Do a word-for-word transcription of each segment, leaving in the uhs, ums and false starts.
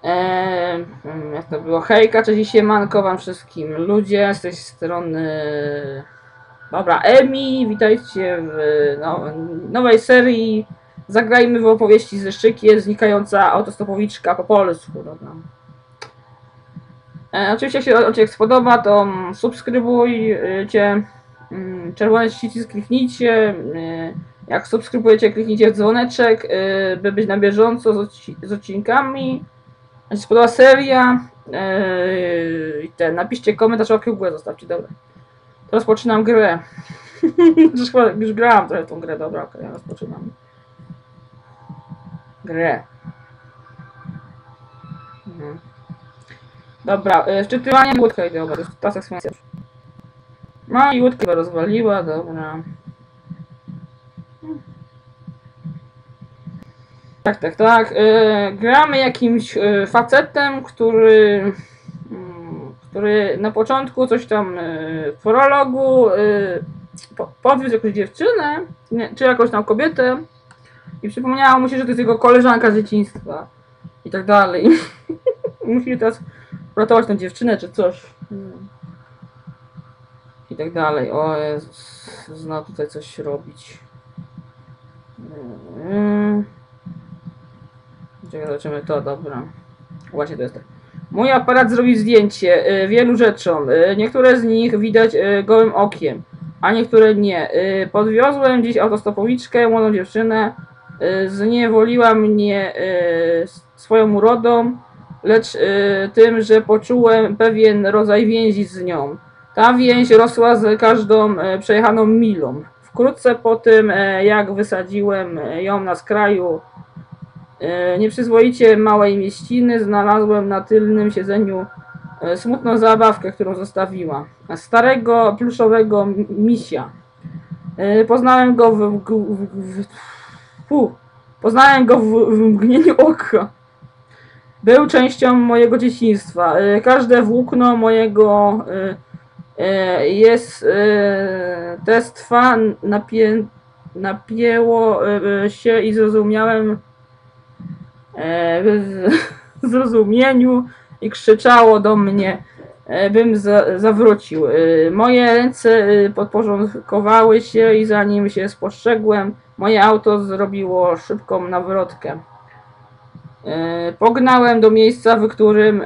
Eee, jak to było? Hejka, cześć, siemanko wam wszystkim ludzie z tej strony. Dobra, Emi, witajcie w no, nowej serii. Zagrajmy w opowieści ze Szczykiem, znikająca autostopowiczka po polsku. Dobra. E, oczywiście, jak się odcinek spodoba, to subskrybujcie. Czerwony przycisk kliknijcie. Jak subskrybujecie, kliknijcie w dzwoneczek, by być na bieżąco z, odci z odcinkami. Jak się spodoba seria, i yy, ten, napiszcie komentarz, łapkę w górę zostawcie, dobra. To rozpoczynam grę. Już grałam trochę tą grę, dobra, okej, okay, rozpoczynam. Grę. Mhm. Dobra, yy, wczytywanie łódka, dobra, to jest ta sekwencja. No i łódkę rozwaliła, dobra. Tak, tak, tak. Yy, gramy jakimś yy, facetem, który... który na początku coś tam yy, w prologu yy, po, podwiózł jakąś dziewczynę, nie, czy jakąś tam kobietę i przypomniało mu się, że to jest jego koleżanka z dzieciństwa i tak dalej. Musi teraz uratować tę dziewczynę, czy coś. I tak dalej. O Jezus, zna tutaj coś robić. Yy. Czekaj, zobaczymy to, dobra. Właśnie to jest tak. Mój aparat zrobił zdjęcie y, wielu rzeczom. Y, niektóre z nich widać y, gołym okiem, a niektóre nie. Y, podwiozłem dziś autostopowiczkę, młodą dziewczynę. Y, zniewoliła mnie y, swoją urodą, lecz y, tym, że poczułem pewien rodzaj więzi z nią. Ta więź rosła z każdą y, przejechaną milą. Wkrótce po tym, y, jak wysadziłem ją na skraju nieprzyzwoicie małej mieściny, znalazłem na tylnym siedzeniu smutną zabawkę, którą zostawiła. Starego, pluszowego misia. Poznałem go w, w, w, w, fu, poznałem go w, w mgnieniu oka. Był częścią mojego dzieciństwa. Każde włókno mojego jest testwa napię, napięło się i zrozumiałem w zrozumieniu i krzyczało do mnie, bym za, zawrócił. Moje ręce podporządkowały się i zanim się spostrzegłem, moje auto zrobiło szybką nawrotkę. Pognałem do miejsca, w którym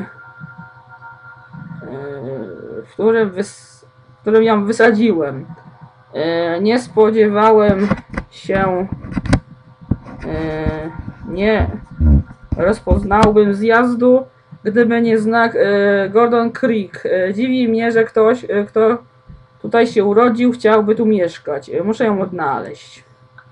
w którym, wys, w którym ją wysadziłem. Nie spodziewałem się nie rozpoznałbym zjazdu, gdyby nie znak e, Gordon Creek. E, dziwi mnie, że ktoś, e, kto tutaj się urodził, chciałby tu mieszkać. E, muszę ją odnaleźć.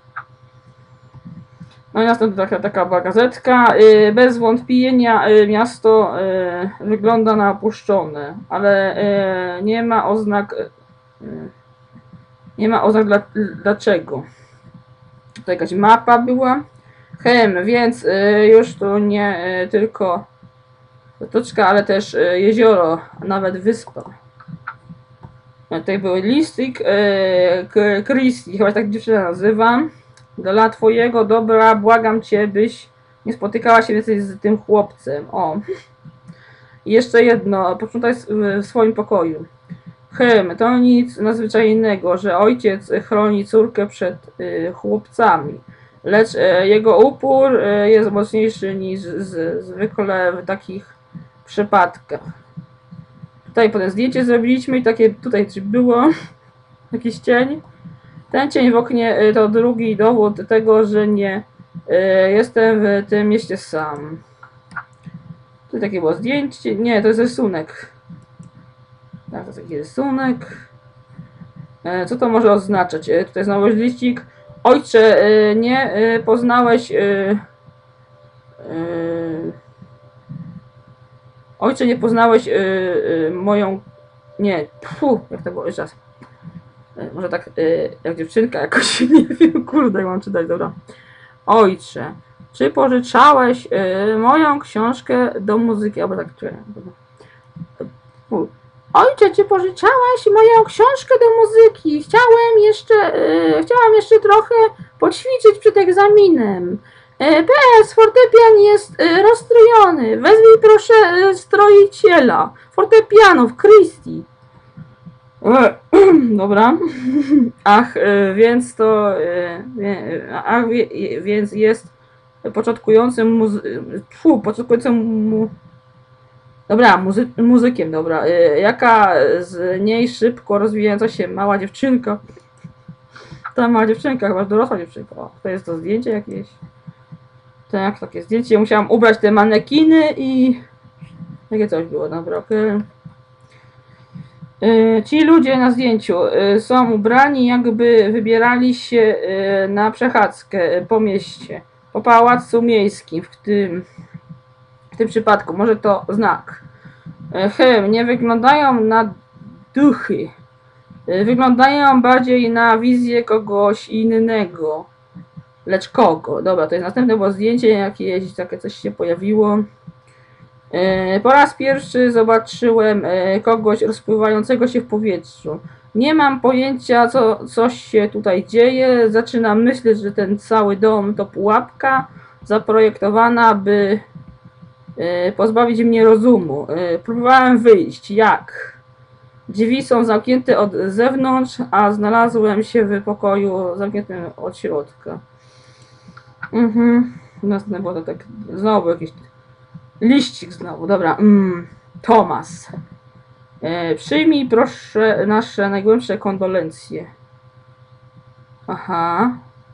No i następna taka, taka była gazetka. E, bez wątpienia e, miasto e, wygląda na opuszczone, ale e, nie ma oznak e, nie ma oznak dla, dlaczego. Tutaj jakaś mapa była. Hem, więc y, już tu nie y, tylko zatoczka, ale też y, jezioro, a nawet wyspa. Tutaj był listik, y, Christy, chyba tak dziewczyna nazywam. Dla twojego dobra błagam cię, byś nie spotykała się więcej z tym chłopcem. O. I jeszcze jedno, posprzątaj w swoim pokoju. Hem, to nic nadzwyczajnego, że ojciec chroni córkę przed y, chłopcami. Lecz e, jego upór e, jest mocniejszy niż z, zwykle w takich przypadkach. Tutaj potem zdjęcie zrobiliśmy i takie tutaj coś było. Jakiś cień. Ten cień w oknie e, to drugi dowód tego, że nie e, jestem w tym mieście sam. Tu takie było zdjęcie. Nie, to jest rysunek. Tak, to jest taki rysunek. E, co to może oznaczać? E, tutaj znowu jest liścik. Ojcze, nie poznałeś... Ojcze, nie poznałeś moją... Nie, pfu, jak to było, jeszcze raz. Może tak, jak dziewczynka jakoś, nie wiem, kurde, jak mam czytać, dobra. Ojcze, czy pożyczałeś moją książkę do muzyki? Albo tak, czy... Ojcze, czy pożyczałeś moją książkę do muzyki? Chciałem jeszcze, yy, chciałam jeszcze trochę poćwiczyć przed egzaminem. E, P S, fortepian jest e, rozstrojony. Wezwij proszę e, stroiciela. Fortepianów, Christie. E, dobra. Ach, e, więc to... E, wie, ach, wie, więc jest początkującym muzy... Fu, początkującym mu... Dobra, muzy muzykiem, dobra. E, jaka z niej szybko rozwijająca się mała dziewczynka? Ta mała dziewczynka, chyba dorosła dziewczynka. O, to jest to zdjęcie jakieś. Tak, takie zdjęcie. Musiałam ubrać te manekiny i... Takie coś było, dobra, okej. Okay. Ci ludzie na zdjęciu y, są ubrani, jakby wybierali się y, na przechadzkę y, po mieście, po pałacu miejskim w tym, w tym przypadku. Może to znak. Y, Hem, nie wyglądają na duchy. Y, wyglądają bardziej na wizję kogoś innego. Lecz kogo? Dobra, to jest następne było zdjęcie jakieś, takie coś się pojawiło. Po raz pierwszy zobaczyłem kogoś rozpływającego się w powietrzu. Nie mam pojęcia, co coś się tutaj dzieje. Zaczynam myśleć, że ten cały dom to pułapka zaprojektowana, by pozbawić mnie rozumu. Próbowałem wyjść. Jak? Drzwi są zamknięte od zewnątrz, a znalazłem się w pokoju zamkniętym od środka. Mhm. Następne było to tak znowu jakiś liścik znowu, dobra. Mm, Thomas. E, przyjmij proszę nasze najgłębsze kondolencje. Aha.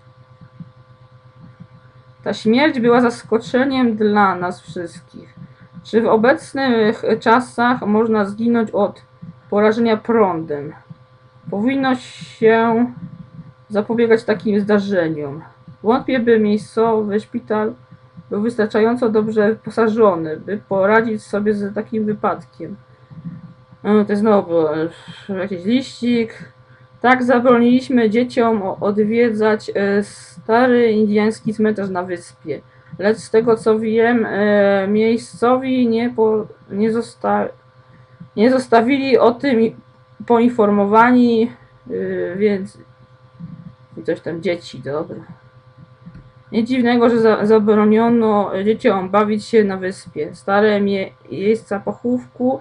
Ta śmierć była zaskoczeniem dla nas wszystkich. Czy w obecnych czasach można zginąć od porażenia prądem? Powinno się zapobiegać takim zdarzeniom. Wątpię, by miejscowy szpital był wystarczająco dobrze wyposażony, by poradzić sobie z takim wypadkiem. No, to znowu jakiś liścik. Tak zabroniliśmy dzieciom odwiedzać stary indyjski cmentarz na wyspie. Lecz z tego co wiem, miejscowi nie, po, nie, zosta, nie zostawili o tym poinformowani, więc coś tam dzieci, dobra. Nic dziwnego, że za, zabroniono dzieciom bawić się na wyspie. Stare miejsca pochówku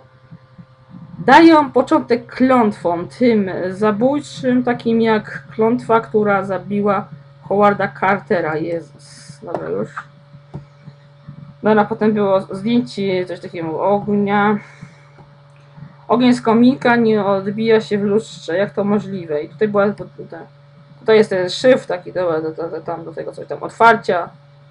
dają początek klątwom, tym zabójczym, takim jak klątwa, która zabiła Howarda Cartera. Jezus, dobra już. Dobra, potem było zdjęcie coś takiego ognia. Ogień z komika nie odbija się w lustrze. Jak to możliwe? I tutaj była... Tutaj jest ten szyf taki, dobra, do, do, do, tam do tego coś tam otwarcia.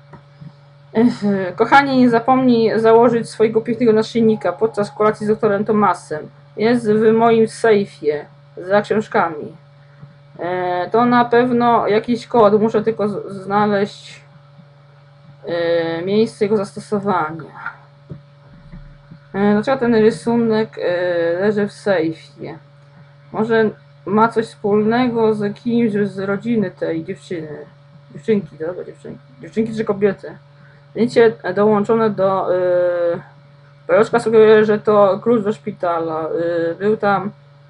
Kochanie, nie zapomnij założyć swojego pięknego naszyjnika podczas kolacji z doktorem Thomasem. Jest w moim sejfie za książkami. E, to na pewno jakiś kod, muszę tylko z, znaleźć e, miejsce jego zastosowania. E, dlaczego ten rysunek e, leży w sejfie? Może ma coś wspólnego z kimś z rodziny tej dziewczyny. Dziewczynki, dobra, dziewczynki. Dziewczynki czy kobiety. Zdjęcie dołączone do yy, Peroczka sugeruje, że to klucz do szpitala. Yy, był tam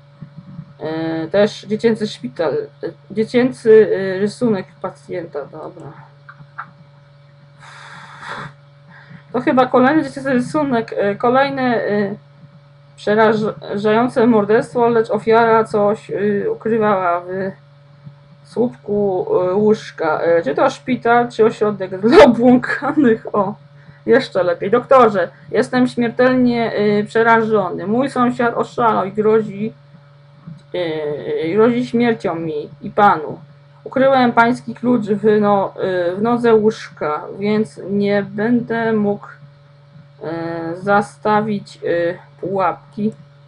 yy, też dziecięcy szpital. Yy, dziecięcy yy, rysunek pacjenta, dobra. To chyba kolejny dziecięcy rysunek. Yy, kolejne yy, przerażające morderstwo, lecz ofiara coś yy, ukrywała w słupku yy, łóżka. Yy, czy to szpital, czy ośrodek dla obłąkanych? O, jeszcze lepiej. Doktorze, jestem śmiertelnie yy, przerażony. Mój sąsiad oszalał i grozi, yy, grozi śmiercią mi i panu. Ukryłem pański klucz w, no, yy, w nodze łóżka, więc nie będę mógł yy, zastawić yy, pułapki.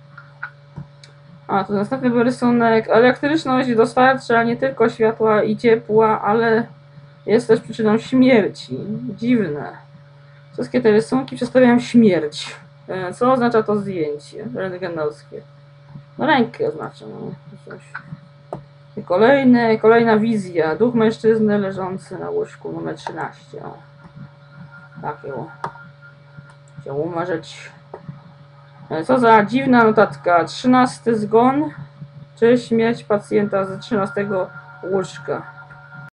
A, to następny był rysunek. Elektryczność dostarcza nie tylko światła i ciepła, ale jest też przyczyną śmierci. Dziwne. Wszystkie te rysunki przedstawiają śmierć. Co oznacza to zdjęcie rentgenowskie? No rękę oznacza. No. Coś. I kolejne, kolejna wizja. Duch mężczyzny leżący na łóżku numer trzynaście. O. Takie o. Chciał umarzyć. Co za dziwna notatka. trzynasty zgon, czy śmierć pacjenta z trzynastego łóżka.